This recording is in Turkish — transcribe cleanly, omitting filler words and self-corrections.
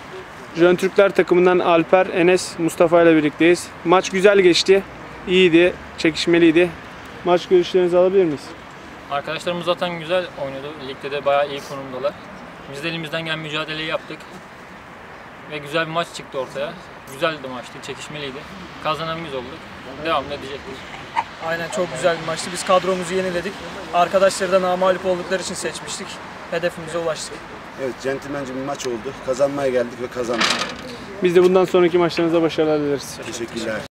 Jön Türkler takımından Alper, Enes, Mustafa ile birlikteyiz. Maç güzel geçti. İyiydi, çekişmeliydi. Maç görüşlerinizi alabilir miyiz? Arkadaşlarımız zaten güzel oynadı. Ligde de bayağı iyi konumdalar. Biz de elimizden gelen mücadeleyi yaptık. Ve güzel bir maç çıktı ortaya. Güzel bir maçtı, çekişmeliydi. Kazanan biz olduk. Devamlı edecektir. Aynen, çok güzel bir maçtı. Biz kadromuzu yeniledik. Arkadaşları da namağlup oldukları için seçmiştik. Hedefimize ulaştık. Evet, centilmence bir maç oldu. Kazanmaya geldik ve kazandık. Biz de bundan sonraki maçlarınızda başarılar dileriz. Teşekkürler.